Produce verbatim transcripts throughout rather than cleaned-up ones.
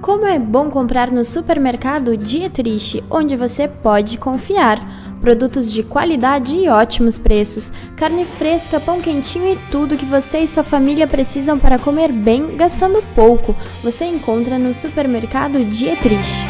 Como é bom comprar no supermercado Dietrich, onde você pode confiar. Produtos de qualidade e ótimos preços, carne fresca, pão quentinho e tudo que você e sua família precisam para comer bem, gastando pouco. Você encontra no supermercado Dietrich.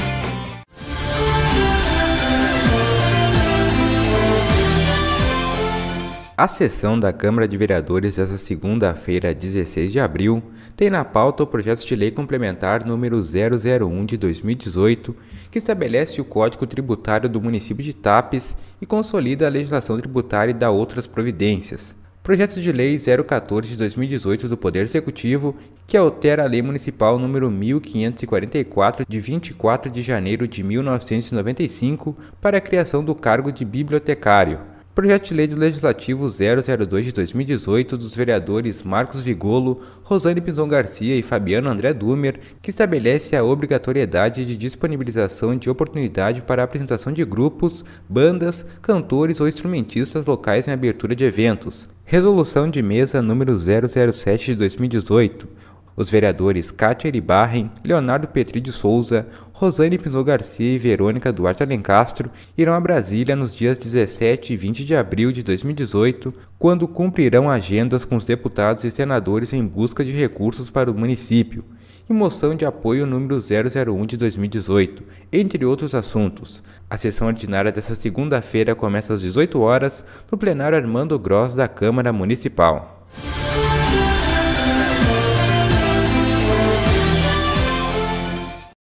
A sessão da Câmara de Vereadores desta segunda-feira, dezesseis de abril, tem na pauta o projeto de lei complementar número zero zero um de dois mil e dezoito, que estabelece o Código Tributário do município de Tapes e consolida a legislação tributária e dá outras providências. Projeto de lei zero quatorze de dois mil e dezoito do Poder Executivo, que altera a Lei Municipal número mil quinhentos e quarenta e quatro de vinte e quatro de janeiro de mil novecentos e noventa e cinco para a criação do cargo de bibliotecário. Projeto de Lei do Legislativo zero zero dois de dois mil e dezoito dos vereadores Marcos Vigolo, Rosane Pinzon Garcia e Fabiano André Dumer, que estabelece a obrigatoriedade de disponibilização de oportunidade para a apresentação de grupos, bandas, cantores ou instrumentistas locais em abertura de eventos. Resolução de Mesa número zero zero sete de dois mil e dezoito. Os vereadores Kátia Iribarren, Leonardo Petri de Souza, Rosane Pinzon Garcia e Verônica Duarte Alencastro irão a Brasília nos dias dezessete e vinte de abril de dois mil e dezoito, quando cumprirão agendas com os deputados e senadores em busca de recursos para o município, e moção de apoio número zero zero um de dois mil e dezoito, entre outros assuntos. A sessão ordinária desta segunda-feira começa às dezoito horas no plenário Armando Gross da Câmara Municipal.